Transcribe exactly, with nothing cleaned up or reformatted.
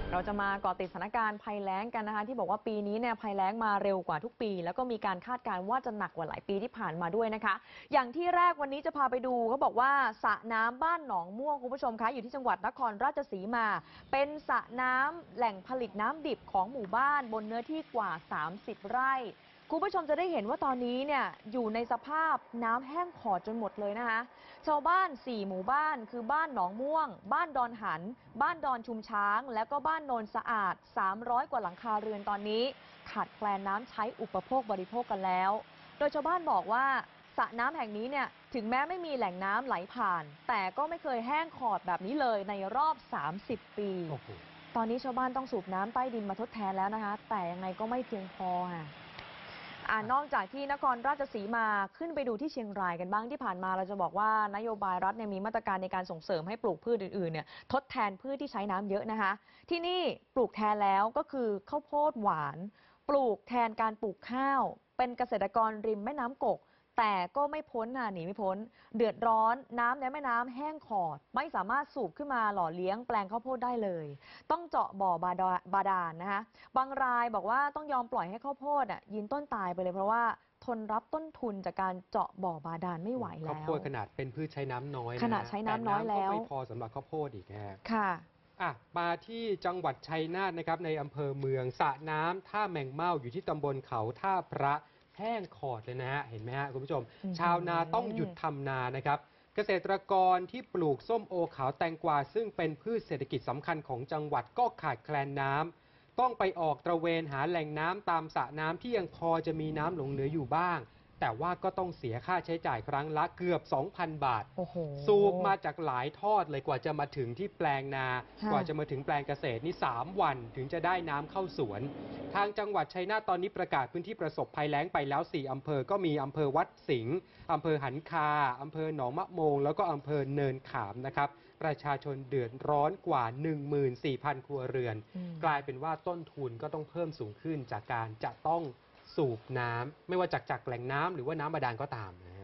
เราจะมาเกาะติดสถานการณ์ภัยแล้งกันนะคะที่บอกว่าปีนี้เนี่ยภัยแล้งมาเร็วกว่าทุกปีแล้วก็มีการคาดการณ์ว่าจะหนักกว่าหลายปีที่ผ่านมาด้วยนะคะอย่างที่แรกวันนี้จะพาไปดูเขาบอกว่าสระน้ำบ้านหนองม่วงคุณผู้ชมคะอยู่ที่จังหวัดนครราชสีมาเป็นสระน้ำแหล่งผลิตน้ำดิบของหมู่บ้านบนเนื้อที่กว่าสามสิบไร่คุณผู้ชมจะได้เห็นว่าตอนนี้เนี่ยอยู่ในสภาพน้ำแห้งขอดจนหมดเลยนะคะชาวบ้านสี่หมู่บ้านคือบ้านหนองม่วงบ้านดอนหันบ้านดอนชุมช้างและก็บ้านโนนสะอาดสามร้อยกว่าหลังคาเรือนตอนนี้ขาดแคลนน้ำใช้อุปโภคบริโภคกันแล้วโดยชาวบ้านบอกว่าสระน้ำแห่งนี้เนี่ยถึงแม้ไม่มีแหล่งน้ำไหลผ่านแต่ก็ไม่เคยแห้งขอดแบบนี้เลยในรอบสามสิบปีตอนนี้ชาวบ้านต้องสูบน้ำใต้ดินมาทดแทนแล้วนะคะแต่ยังไงก็ไม่เพียงพอค่ะอ่านอกจากที่นครราชสีมาขึ้นไปดูที่เชียงรายกันบ้างที่ผ่านมาเราจะบอกว่านโยบายรัฐเนี่ยมีมาตรการในการส่งเสริมให้ปลูกพืชอื่นๆเนี่ยทดแทนพืชที่ใช้น้ำเยอะนะคะที่นี่ปลูกแทนแล้วก็คือข้าวโพดหวานปลูกแทนการปลูกข้าวเป็นเกษตรกรริมแม่น้ำกกแต่ก็ไม่พ้นน่ะหนีไม่พ้นเดือดร้อนน้ำในแม่น้ำแห้งขอดไม่สามารถสูบขึ้นมาหล่อเลี้ยงแปลงข้าวโพดได้เลยต้องเจาะบ่อบาดาบาดาลนะคะบางรายบอกว่าต้องยอมปล่อยให้ข้าวโพดอ่ะยืนต้นตายไปเลยเพราะว่าทนรับต้นทุนจากการเจาะบ่อบาดาลไม่ไหวแล้วข้าวโพดขนาดเป็นพืชใช้น้ำน้อยขนาดใช้น้ำน้อยแล้วไม่พอสำหรับข้าวโพดอีกนะค่ะอ่ะมาที่จังหวัดชัยนาทนะครับในอำเภอเมืองสระน้ำท่าแมงเม่าอยู่ที่ตำบลเขาท่าพระแห้งขอดเลยนะฮะเห็นไหมฮะคุณผู้ชมชาวนาต้องหยุดทำนานะครับเกษตรกรที่ปลูกส้มโอขาวแตงกวาซึ่งเป็นพืชเศรษฐกิจสำคัญของจังหวัดก็ขาดแคลนน้ำต้องไปออกตระเวนหาแหล่งน้ำตามสระน้ำที่ยังพอจะมีน้ำหลงเหลืออยู่บ้างแต่ว่าก็ต้องเสียค่าใช้จ่ายครั้งละเกือบ สองพัน บาทสูบมาจากหลายทอดเลยกว่าจะมาถึงที่แปลงนากว่าจะมาถึงแปลงเกษตรนี่สามวันถึงจะได้น้ำเข้าสวนทางจังหวัดชัยนาทตอนนี้ประกาศพื้นที่ประสบภัยแล้งไปแล้วสี่อำเภอก็มีอำเภอวัดสิงห์อำเภอหันคาอำเภอหนองมะโมงแล้วก็อำเภอเนินขามนะครับประชาชนเดือดร้อนกว่า หนึ่งหมื่นสี่พัน ครัวเรือนกลายเป็นว่าต้นทุนก็ต้องเพิ่มสูงขึ้นจากการจะต้องสูบน้ำไม่ว่าจากจากแหล่งน้ำหรือว่าน้ำบาดาลก็ตามนะ